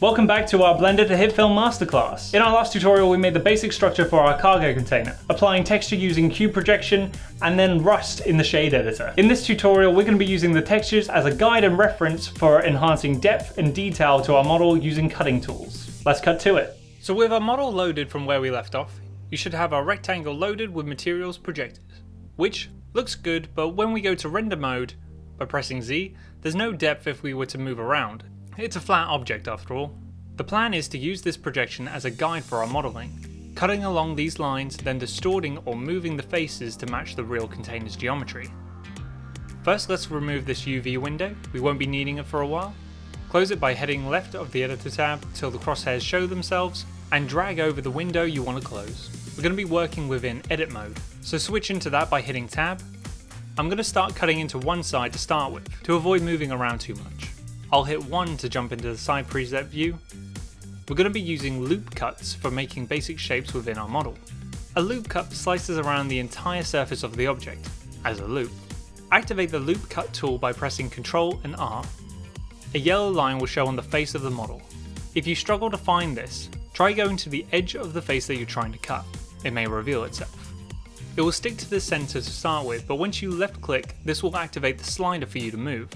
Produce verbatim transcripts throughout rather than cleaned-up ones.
Welcome back to our Blender to HitFilm Masterclass. In our last tutorial we made the basic structure for our cargo container, applying texture using cube projection and then rust in the shade editor. In this tutorial we're going to be using the textures as a guide and reference for enhancing depth and detail to our model using cutting tools. Let's cut to it. So with our model loaded from where we left off, you should have our rectangle loaded with materials projected, which looks good, but when we go to render mode by pressing Z, there's no depth if we were to move around. It's a flat object after all. The plan is to use this projection as a guide for our modelling, cutting along these lines, then distorting or moving the faces to match the real container's geometry. First, let's remove this U V window. We won't be needing it for a while. Close it by heading left of the editor tab till the crosshairs show themselves, and drag over the window you want to close. We're going to be working within edit mode, so switch into that by hitting tab. I'm going to start cutting into one side to start with, to avoid moving around too much. I'll hit one to jump into the side preset view. We're going to be using loop cuts for making basic shapes within our model. A loop cut slices around the entire surface of the object, as a loop. Activate the loop cut tool by pressing control and R. A yellow line will show on the face of the model. If you struggle to find this, try going to the edge of the face that you're trying to cut. It may reveal itself. It will stick to the center to start with, but once you left click, this will activate the slider for you to move.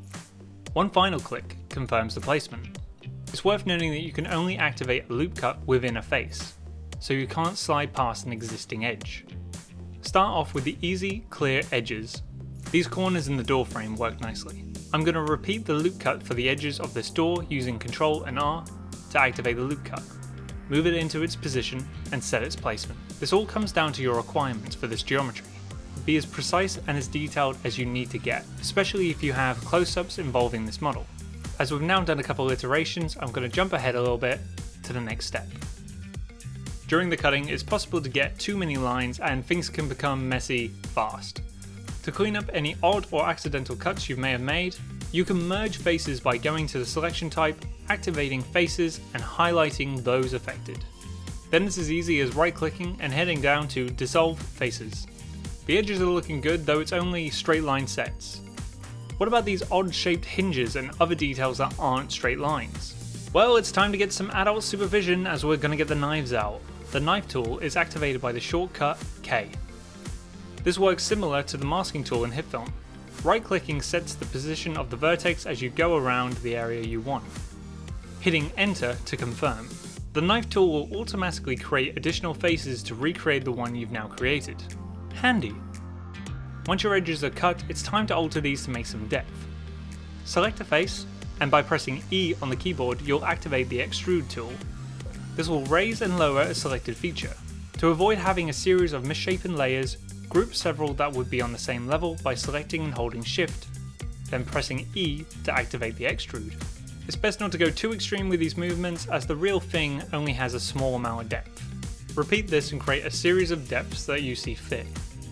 One final click confirms the placement. It's worth noting that you can only activate a loop cut within a face, so you can't slide past an existing edge. Start off with the easy, clear edges. These corners in the door frame work nicely. I'm going to repeat the loop cut for the edges of this door using control and R to activate the loop cut. Move it into its position and set its placement. This all comes down to your requirements for this geometry. Be as precise and as detailed as you need to get, especially if you have close-ups involving this model. As we've now done a couple of iterations, I'm going to jump ahead a little bit to the next step. During the cutting, it's possible to get too many lines and things can become messy fast. To clean up any odd or accidental cuts you may have made, you can merge faces by going to the selection type, activating faces and highlighting those affected. Then it's as easy as right-clicking and heading down to dissolve faces. The edges are looking good, though it's only straight line sets. What about these odd shaped hinges and other details that aren't straight lines? Well, it's time to get some adult supervision as we're going to get the knives out. The knife tool is activated by the shortcut K. This works similar to the masking tool in HitFilm. Right-clicking sets the position of the vertex as you go around the area you want. Hitting enter to confirm. The knife tool will automatically create additional faces to recreate the one you've now created. Handy. Once your edges are cut, it's time to alter these to make some depth. Select a face, and by pressing E on the keyboard, you'll activate the Extrude Tool. This will raise and lower a selected feature. To avoid having a series of misshapen layers, group several that would be on the same level by selecting and holding Shift, then pressing E to activate the Extrude. It's best not to go too extreme with these movements, as the real thing only has a small amount of depth. Repeat this and create a series of depths that you see fit.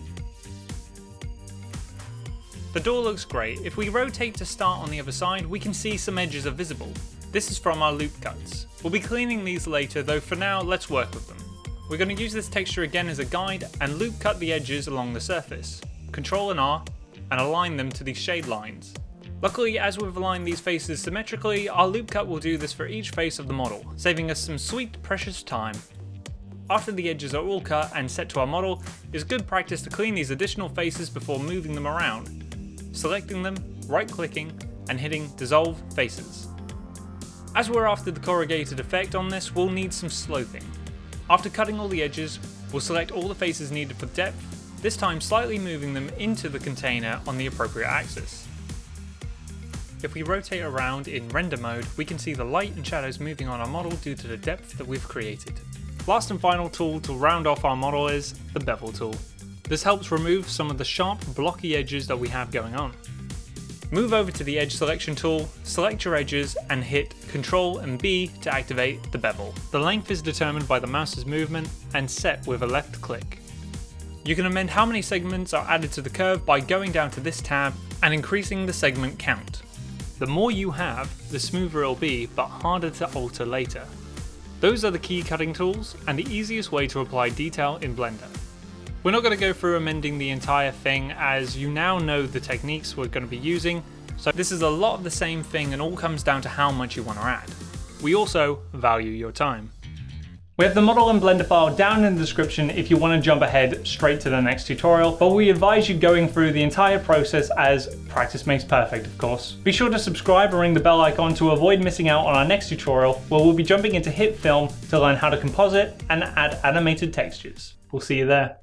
The door looks great. If we rotate to start on the other side, we can see some edges are visible. This is from our loop cuts. We'll be cleaning these later, though for now, let's work with them. We're going to use this texture again as a guide and loop cut the edges along the surface. Control and R, and align them to these shade lines. Luckily, as we've aligned these faces symmetrically, our loop cut will do this for each face of the model, saving us some sweet, precious time. After the edges are all cut and set to our model, it's good practice to clean these additional faces before moving them around. Selecting them, right-clicking, and hitting Dissolve Faces. As we're after the corrugated effect on this, we'll need some sloping. After cutting all the edges, we'll select all the faces needed for depth, this time slightly moving them into the container on the appropriate axis. If we rotate around in render mode, we can see the light and shadows moving on our model due to the depth that we've created. Last and final tool to round off our model is the Bevel tool. This helps remove some of the sharp, blocky edges that we have going on. Move over to the Edge Selection tool, select your edges, and hit control and B to activate the bevel. The length is determined by the mouse's movement and set with a left click. You can amend how many segments are added to the curve by going down to this tab and increasing the segment count. The more you have, the smoother it'll be, but harder to alter later. Those are the key cutting tools and the easiest way to apply detail in Blender. We're not going to go through amending the entire thing, as you now know the techniques we're going to be using, so this is a lot of the same thing and all comes down to how much you want to add. We also value your time. We have the model and blender file down in the description if you want to jump ahead straight to the next tutorial, but we advise you going through the entire process as practice makes perfect, of course. Be sure to subscribe and ring the bell icon to avoid missing out on our next tutorial, where we'll be jumping into HitFilm to learn how to composite and add animated textures. We'll see you there.